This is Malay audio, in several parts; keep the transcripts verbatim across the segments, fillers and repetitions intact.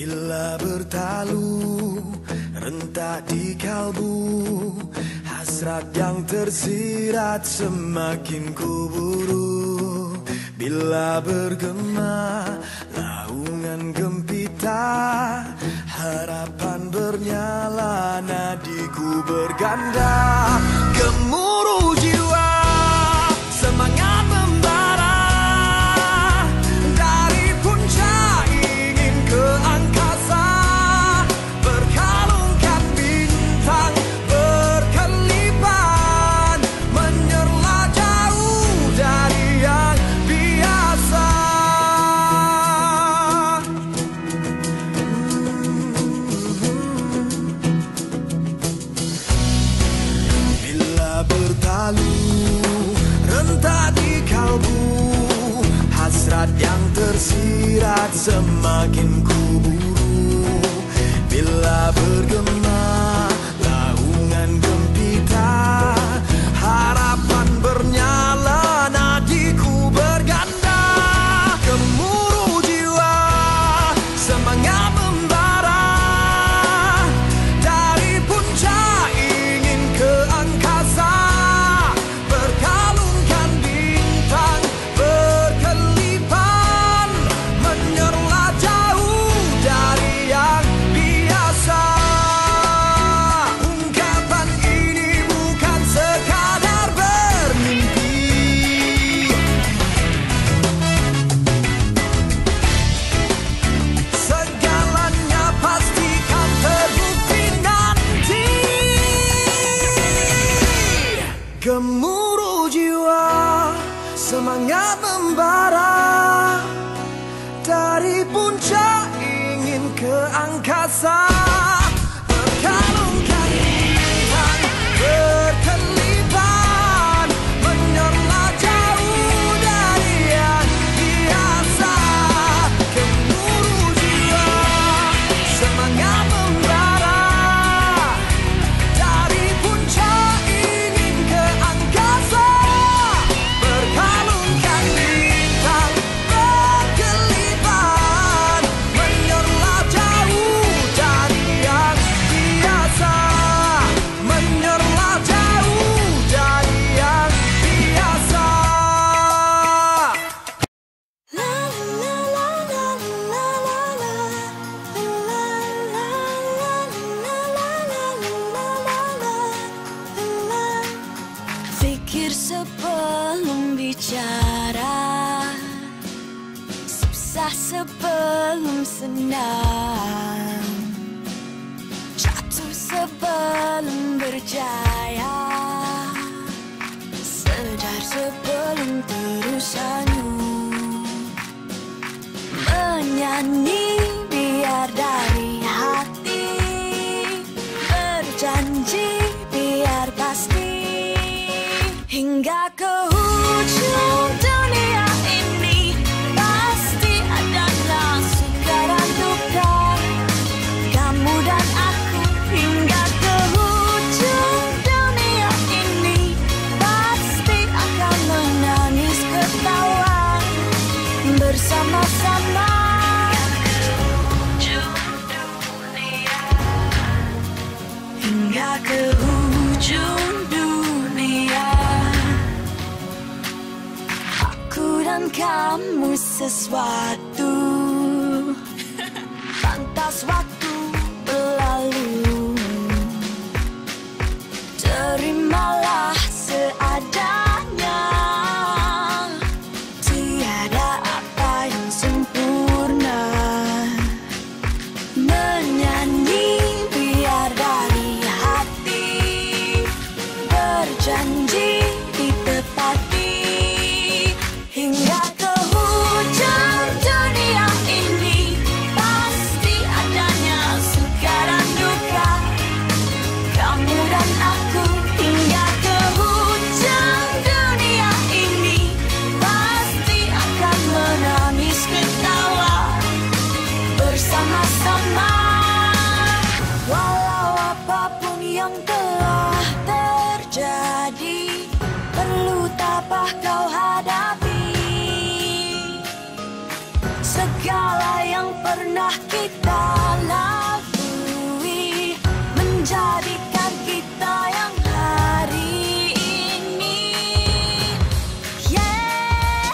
Bila bertalu rentak di kalbu, hasrat yang tersirat semakin kuburu. Bila bergema naungan gempita, harapan bernyala, nadiku berganda. Gemuruh jiwa, semangat membara, dari puncak ingin ke angkasa, berkalungkan bintang berkelipan, menyerlah jauh dari yang biasa. Bila bertalu rentak di kalbu, hasrat yang tersirat semakin kuburu. Bila bergema naungan gempita, harapan bernyala, nadiku berganda. Gemuruh jiwa, semangat membara, dari puncak ingin ke angkasa, berkalungkan bintang berkelipan, menyerlah jauh dari yang biasa. Ungkapan ini bukan sekadar bermimpi, segalanya pastikan terbukti nanti. Gemuruh jiwa, semangat membara, dari puncak ingin ke angkasa, berkalungkan bintang berkelipan, menyerlah jauh dari yang biasa. Gemuruh jiwa, semangat membara, dari puncak ingin ke angkasa, berkalungkan bintang berkelipan, menyerlah jauh dari yang biasa, menyerlah jauh dari yang biasa. Fikir sebelum bicara, susah sebelum senang, jatuh sebelum berjaya, sedar sebelum terus hanyut. Menyanyi biar dari hati, berjanji biar pasti, hingga ke ujung dunia ini pasti adalah suka dan duka, kamu dan aku. Hingga ke ujung dunia ini pasti akan menangis ketawa bersama-sama. Hingga ke ujung dunia, aku dan kamu sesuatu, pantas waktu berlalu, terimalah seadanya, tiada apa yang sempurna. Menyanyi biar dari hati, berjanji ditepati, hingga ke ujung dunia ini pasti adanya segala yang pernah kita lalui, menjadikan kita yang hari ini. Yeah.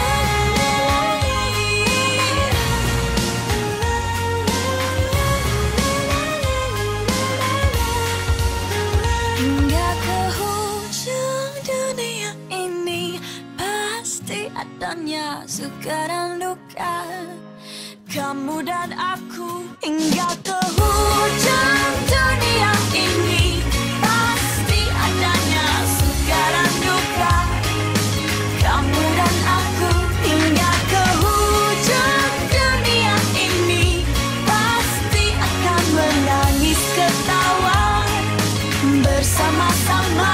Hingga ke hujung dunia ini pasti adanya suka dan duka, kamu dan aku. Hingga ke hujung dunia ini pasti adanya suka dan duka, kamu dan aku. Hingga ke hujung dunia ini pasti akan menangis ketawa bersama-sama.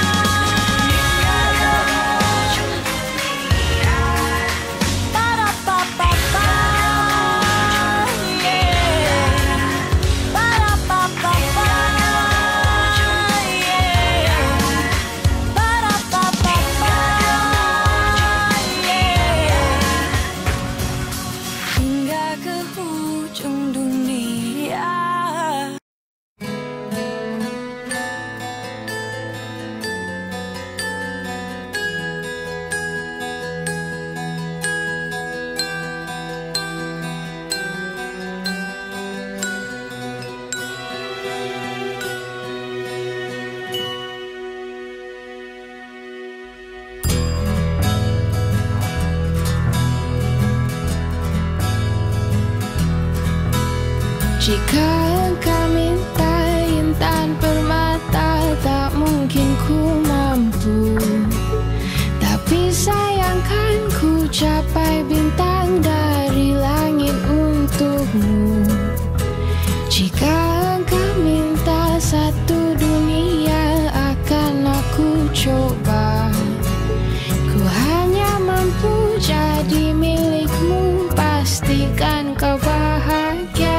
Jika engkau minta intan permata, tak mungkin ku mampu. Tapi sayang kan ku capai bintang dari langit untukmu. Jika engkau minta satu dunia, akan aku coba. Ku hanya mampu jadi milikmu, pastikan kau bahagia.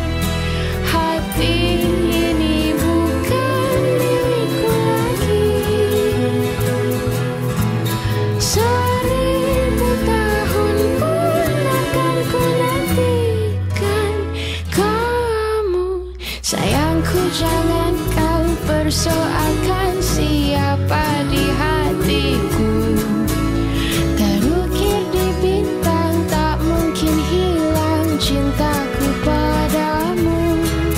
Hati ini bukan milikku lagi. Seribu tahun pun akan ku nantikan kamu. Sayangku, jangan kau persoalkan siapa di hatiku. Terukir di bintang, tak mungkin hilang cintaku padamu.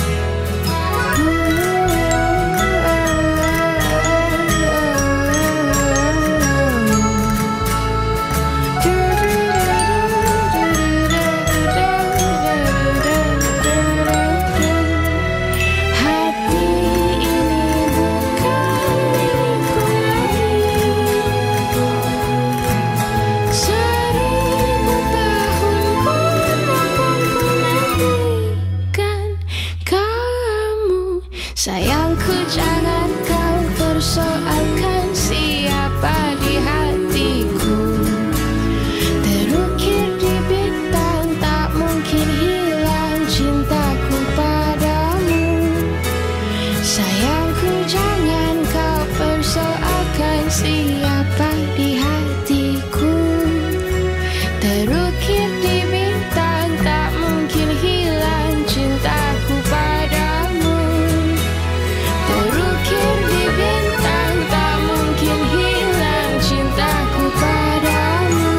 Sayangku, jangan kau persoalkan siapa di hatiku. Terukir di bintang, tak mungkin hilang cintaku padamu. Sayangku, jangan kau persoalkan siapa di hatiku. Terukir di bintang, tak mungkin hilang cintaku padamu. Terukir di bintang, tak mungkin hilang cintaku padamu.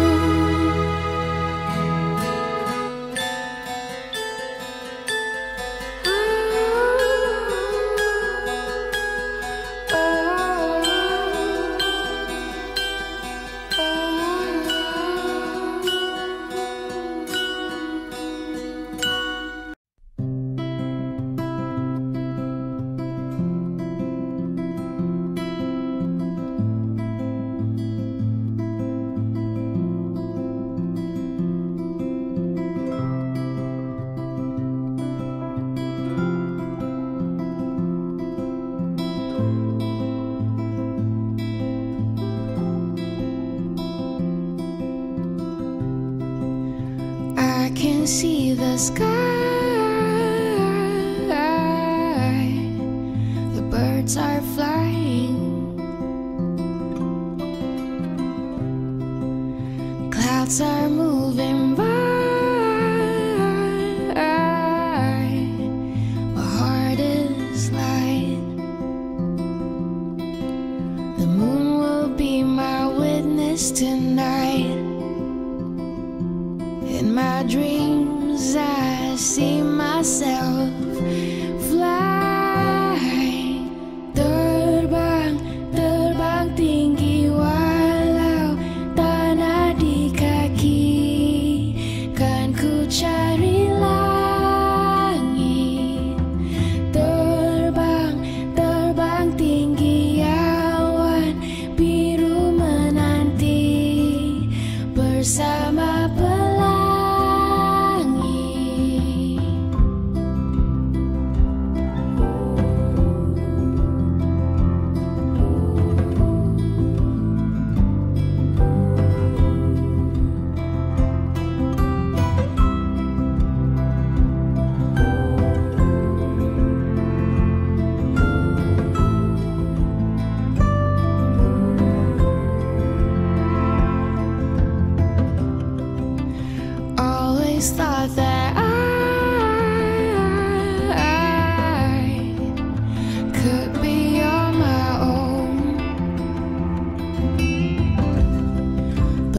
I can see the sky, the birds are flying, clouds are moving by. In my dreams I see myself fly, terbang, terbang tinggi walau tanah di kaki. Kan ku cari langit, terbang, terbang tinggi awan biru menanti bersama pelangi. Always thought